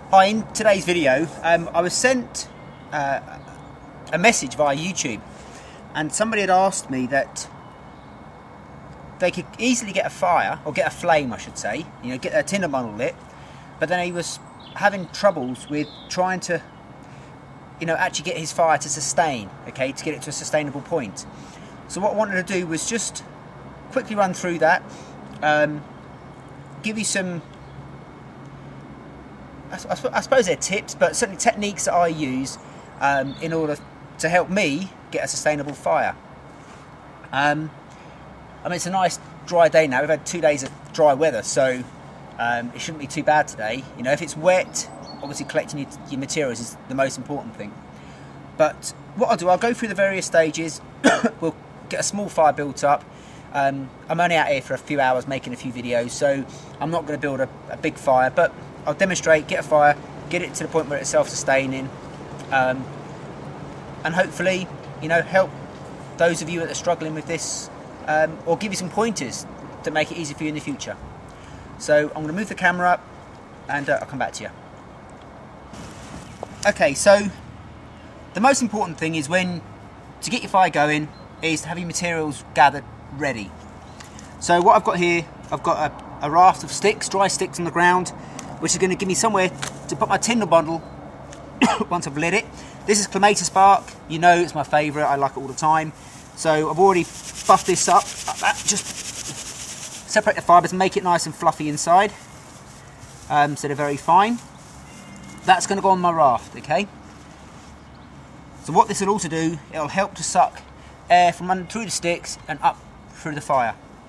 Hi, in today's video I was sent a message via YouTube, and somebody had asked me that they could easily get a fire, or get a flame I should say, you know, get a tinder bundle lit, but then he was having troubles with trying to, you know, actually get his fire to sustain, okay, to get it to a sustainable point. So what I wanted to do was just quickly run through that, give you some, I suppose they're tips, but certainly techniques that I use in order to help me get a sustainable fire. I mean, it's a nice dry day now. We've had 2 days of dry weather, so it shouldn't be too bad today. You know, if it's wet, obviously collecting your materials is the most important thing. But what I'll do, I'll go through the various stages. We'll get a small fire built up. I'm only out here for a few hours making a few videos, so I'm not going to build a big fire, but I'll demonstrate, get a fire, get it to the point where it's self-sustaining, and hopefully, you know, help those of you that are struggling with this, or give you some pointers to make it easy for you in the future. So I'm going to move the camera up, and I'll come back to you. Okay, so the most important thing is to get your fire going is to have your materials gathered ready. So what I've got here, I've got a raft of sticks, dry sticks on the ground, which is going to give me somewhere to put my tinder bundle once I've lit it. This is clematis bark. You know it's my favourite. I like it all the time. So I've already buffed this up like that. Just separate the fibres and make it nice and fluffy inside. So they're very fine. That's going to go on my raft, okay? So what this will also do, it'll help to suck air from through the sticks and up through the fire.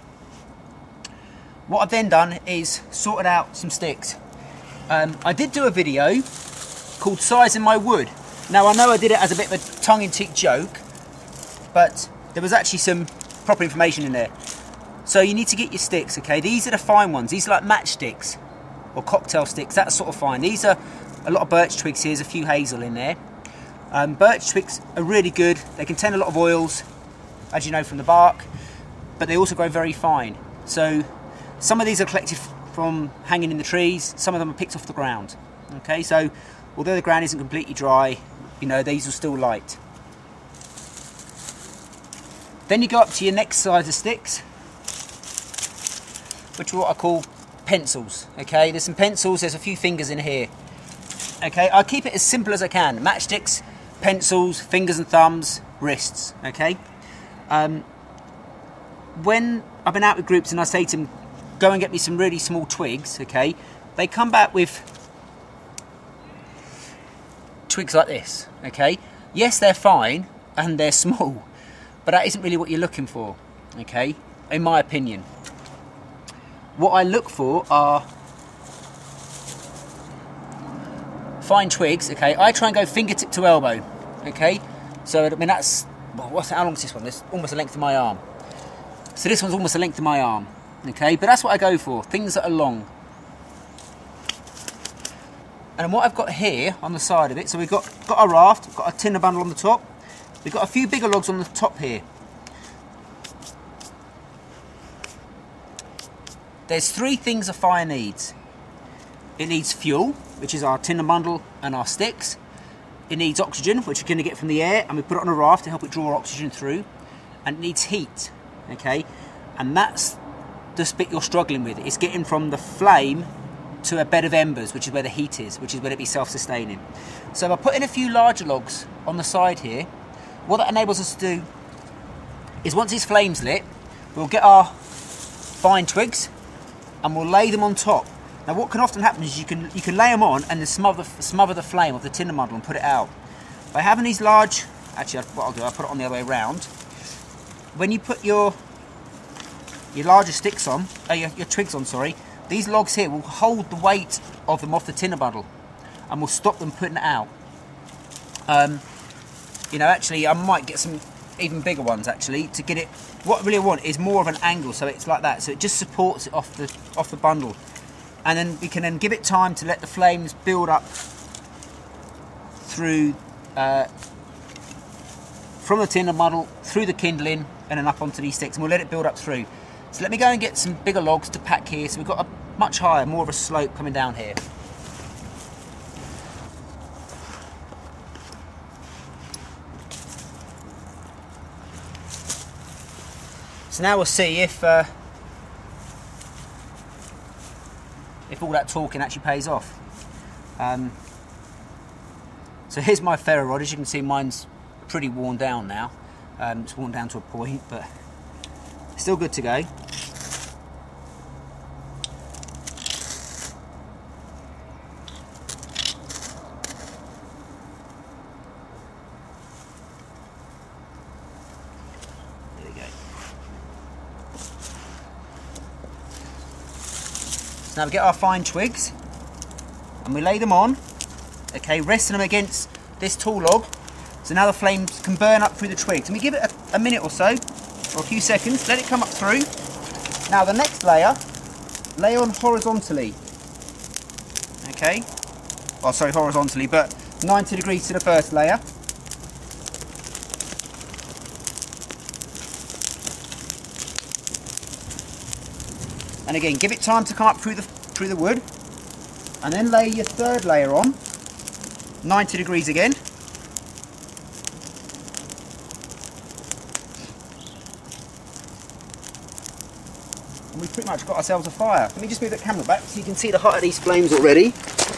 What I've then done is sorted out some sticks. I did do a video called Sizing My Wood. Now I know I did it as a bit of a tongue-in-cheek joke, but there was actually some proper information in there. So you need to get your sticks, okay? These are the fine ones. These are like matchsticks or cocktail sticks, that sort of fine. These are a lot of birch twigs here, there's a few hazel in there. Birch twigs are really good. They contain a lot of oils, as you know from the bark, but they also grow very fine. So some of these are collected from hanging in the trees, some of them are picked off the ground. Okay, so although the ground isn't completely dry, you know, these will still light. Then you go up to your next size of sticks, which are what I call pencils. Okay, there's some pencils, there's a few fingers in here. Okay, I keep it as simple as I can. Matchsticks, pencils, fingers and thumbs, wrists. Okay. When I've been out with groups and I say to them, go and get me some really small twigs, okay, they come back with twigs like this, okay. Yes, they're fine and they're small, but that isn't really what you're looking for, okay, in my opinion. What I look for are fine twigs, okay. I try and go fingertip to elbow, okay. So I mean that's, well, how long is this one? This almost the length of my arm. So this one's almost the length of my arm, okay. But that's what I go for, things that are long. And what I've got here on the side of it, so we've got a raft, we've got a tinder bundle on the top. We've got a few bigger logs on the top here. There's three things a fire needs. It needs fuel, which is our tinder bundle and our sticks. It needs oxygen, which we're going to get from the air, and we put it on a raft to help it draw oxygen through. And it needs heat, okay? And that's the bit you're struggling with. It's getting from the flame to a bed of embers, which is where the heat is, which is where it be self-sustaining. So by putting a few larger logs on the side here, what that enables us to do is once this flame's lit, we'll get our fine twigs and we'll lay them on top. Now what can often happen is you can lay them on and then smother the flame of the tinder bundle and put it out. By having these large, actually what I'll do, I'll put it on the other way around. When you put your larger sticks on, your twigs on, sorry, these logs here will hold the weight of them off the tinder bundle and will stop them putting it out. You know, actually I might get some even bigger ones actually to get it. What I really want is more of an angle, so it's like that, so it just supports it off the bundle. And then we can then give it time to let the flames build up through from the tinder bundle through the kindling and then up onto these sticks, and we'll let it build up through. So let me go and get some bigger logs to pack here. So we've got a much higher, more of a slope coming down here. So now we'll see if all that talking actually pays off. So here's my ferro rod. As you can see, mine's pretty worn down now. It's worn down to a point, but still good to go. There we go. So now we get our fine twigs and we lay them on, okay, resting them against this tall log, so now the flames can burn up through the twigs. And we give it a minute or so, or a few seconds, let it come up through. Now the next layer, lay on horizontally, okay, oh sorry, horizontally, but 90 degrees to the first layer. And again, give it time to come up through the wood, and then lay your third layer on, 90 degrees again. And we've pretty much got ourselves a fire. Let me just move the camera back so you can see the height of these flames already.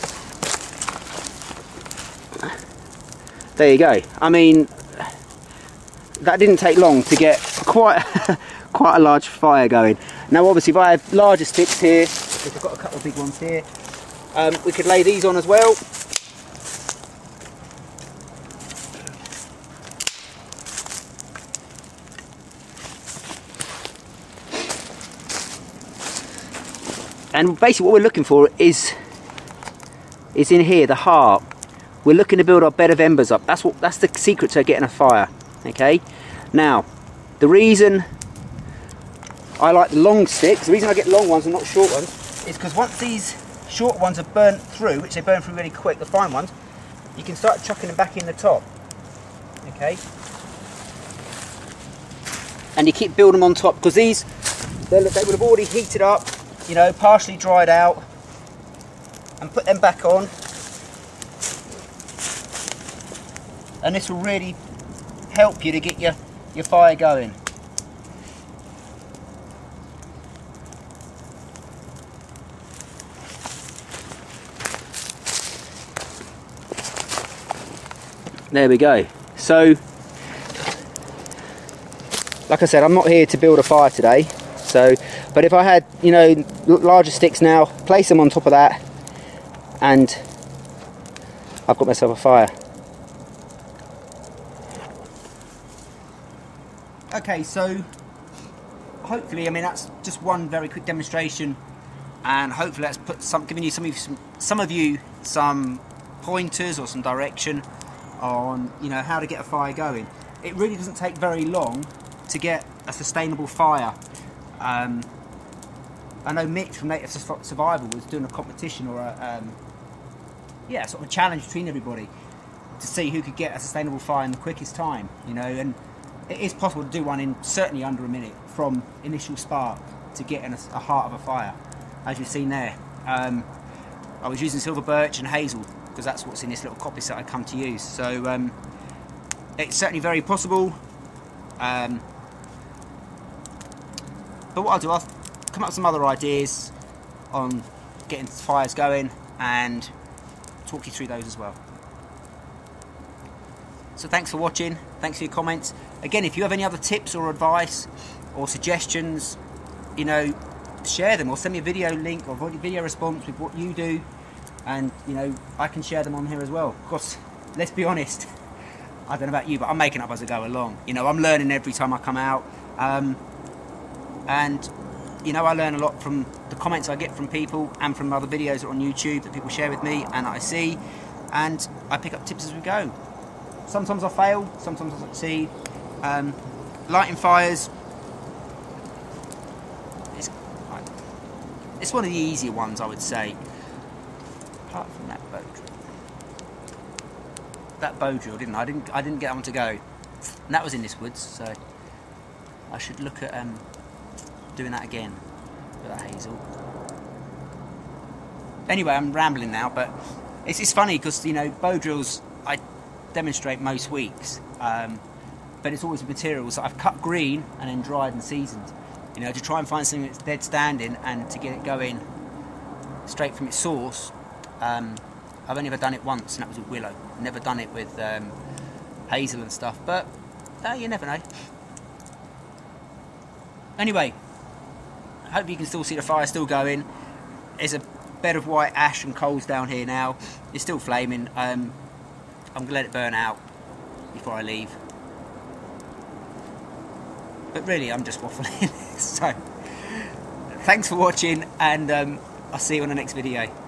There you go. I mean, that didn't take long to get quite quite a large fire going. Now obviously if I have larger sticks here, if I've got a couple of big ones here, we could lay these on as well. And basically what we're looking for is in here, the heart. We're looking to build our bed of embers up. That's the secret to getting a fire. Okay. Now, the reason I like the long sticks, the reason I get long ones and not short ones, is because once these short ones are burnt through, which they burn through really quick, the fine ones, you can start chucking them back in the top. Okay. And you keep building them on top, because these, they would have already heated up, you know, partially dried out, and put them back on. And this will really help you to get your fire going. There we go. So, like I said, I'm not here to build a fire today. So, but if I had, you know, larger sticks now, place them on top of that, and I've got myself a fire. Okay, so hopefully, I mean, that's just one very quick demonstration, and hopefully that's giving you some of you some pointers or some direction on, you know, how to get a fire going. It really doesn't take very long to get a sustainable fire. I know Mick from Native Survival was doing a competition, or a sort of a challenge between everybody to see who could get a sustainable fire in the quickest time, you know, and it is possible to do one in certainly under a minute from initial spark to getting a heart of a fire, as you've seen there. I was using silver birch and hazel because that's what's in this little coppice that I come to use, so it's certainly very possible. But what I'll do, I'll come up with some other ideas on getting fires going and talk you through those as well. So thanks for watching, thanks for your comments. Again, if you have any other tips or advice or suggestions, you know, share them, or send me a video link or video response with what you do, and, you know, I can share them on here as well. Of course, let's be honest, I don't know about you, but I'm making up as I go along. You know, I'm learning every time I come out. And, you know, I learn a lot from the comments I get from people and from other videos that are on YouTube that people share with me and I see, and I pick up tips as we go. Sometimes I fail, sometimes I succeed. Lighting fires, it's one of the easier ones, I would say, apart from that bow drill. That bow drill, I didn't get that one to go, and that was in this woods, so I should look at doing that again with that hazel. Anyway, I'm rambling now, but it's funny because, you know, bow drills I demonstrate most weeks, but it's always materials that I've cut green and then dried and seasoned. You know, to try and find something that's dead standing and to get it going straight from its source. I've only ever done it once, and that was with willow. Never done it with hazel and stuff, but you never know. Anyway, I hope you can still see the fire still going. There's a bed of white ash and coals down here now. It's still flaming. I'm going to let it burn out before I leave. But really, I'm just waffling. So, thanks for watching, and I'll see you on the next video.